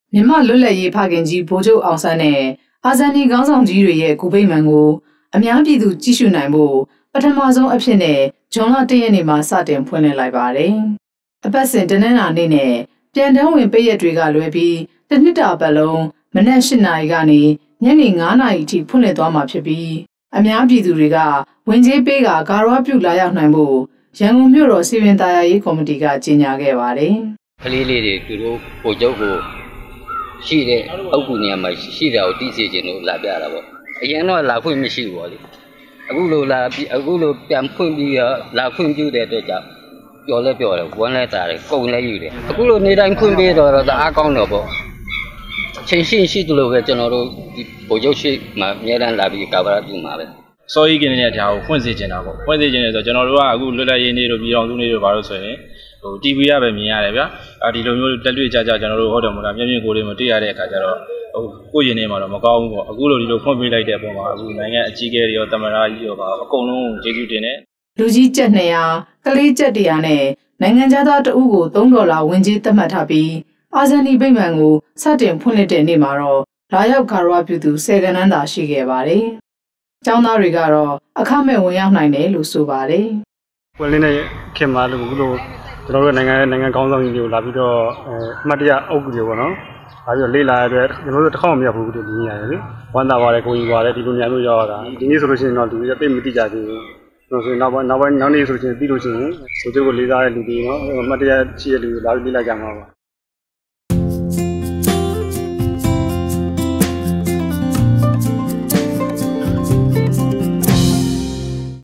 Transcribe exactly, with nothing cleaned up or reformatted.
မြန်မာလွတ်လပ်ရေးဖခင်ကြီးဗိုလ်ချုပ်အောင်ဆန်းနဲ့အာဇာနည်ခေါင်းဆောင်ကြီးတွေရဲ့ဂူဗိမာန်ကိုအများပြည်သူကြည့်ရှုနိုင်ဖို့ပထမဆုံးအဖြစ်နဲ့ဇွန်လတရက်နေ့မှာစတင်ဖွင့်လှစ်လိုက်ပါတယ်။အပတ်စဉ်တနင်္လာနေ့နဲ့ပြန်တန်းဝင်ပိတ်ရက်တွေကလွဲပြီးတစ်နှစ်တာပတ်လုံးမနက်၈နာရီကနေညနေ၅နာရီအထိဖွင့်လှစ်သွားမှာဖြစ်ပြီးအများပြည်သူတွေကဝင်ကြေးပေးကဂါရဝပြုလာရောက်နိုင်ဖို့ရန်ကုန်မြို့တော်စီရင်သားရေးကော်မတီကကြေညာခဲ့ပါတယ်။ကလေးလေးတွေသူတို့ပို့ချုပ်ကိုရှိတဲ့အုပ်ကူနေရာမှာရှိတာကိုသိစေချင်လို့လာပြတာပေါ့။အရင်တော့လာဖွင့်မရှိဘူးပေါ့လေ။အခုလိုလာအခုလိုပြန်ဖွင့်ပြီးတော့လာဖွင့်ပြတဲ့အတွက်ကြောင့်ပျော်လဲပျော်တယ်ဝမ်းလဲတာတယ်ကုန်လဲယူတယ်။အခုလိုနေတိုင်းဖွင့်ပြီးတော့တော့အားကောင်းတော့ပေါ့။ချင်းရှင်းရှိတယ်လို့ပဲကျွန်တော်တို့ဒီပို့ချုပ်ရှိမှအများအားလာပြီးကာဗရာပြုမှာပဲ။စောကြီးကင်းနေတဲ့တရားကိုဖွင့်စေချင်တာပေါ့။ဖွင့်စေချင်တယ်ဆိုတော့ကျွန်တော်တို့ကအခုလွတ်လပ်ရေးနေ့တို့ပြည်တော်စုနေ့တို့ဘာလို့ဆိုရင်ဟို တီဗီ ရပဲမြင်ရတယ်ဗျာ။အဲဒီလိုမျိုးတက်တွေ့ကြကြကျွန်တော်တို့ဟုတ်တယ်မို့လားမျက်မြင်ကိုယ်လေးမတွေ့ရတဲ့အခါကျတော့ဟိုကိုယ့်ရင်ထဲမှာတော့မကောင်းဘူးပေါ့။အခုလိုဒီလိုဖွင့်ပေးလိုက်တဲ့အပေါ်မှာအခုနိုင်ငံအကြီးအကဲတွေရောတမန်တော်ကြီးရောပါအကုန်လုံးကျေးဇူးတင်တယ်။လူကြီးကျပ်နှစ်ရာကလေးကျပ်တစ်ရာနဲ့နိုင်ငံသားတအုပ်ကိုသုံးဒေါ်လာဝင်ကြေးသတ်မှတ်ထားပြီးအာဇာနည်ဗိမာန်ကိုစတင်ဖွင့်လှစ်တဲ့နေ့မှာတော့လာရောက်ဂါရဝပြုသူဆယ်ကဏန်းသာရှိခဲ့ပါတယ်။ကျောင်းသားတွေကတော့အခမဲ့ဝင်ရောက်နိုင်တယ်လို့ဆိုပါတယ်။ပွင့်လင်းတဲ့ခင်မှာလို့အခုလိုကျွန်တော်တို့နိုင်ငံနိုင်ငံကောင်းဆောင်ကြီးတွေကိုလာပြီးတော့အမှတ်တရအုပ်ကူတွေပေါ့နော်။လာပြီးတော့လေးလာရတဲ့ကျွန်တော်တို့တစ်ခေါက်မရဘူးဒီနေရာရယ်လေ။ဝမ်းသာပါတယ်ကိုကြီးပါတယ်ဒီလိုနေရာမျိုးရောက်တာ။ဒီနေ့ဆိုလို့ရှိရင်တော့လူတွေသိမတိကြသေးဘူး။ဆိုတော့နောက်ပိုင်းနောက်ပိုင်းနောက်နေ့ဆိုလို့ရှိရင်ပြီးလို့ရှိရင်ဆိုသူကိုလေးစားတဲ့လူတွေနော်အမှတ်တရရှိတဲ့လူတွေလာပြီးလေးလာကြမှာပါ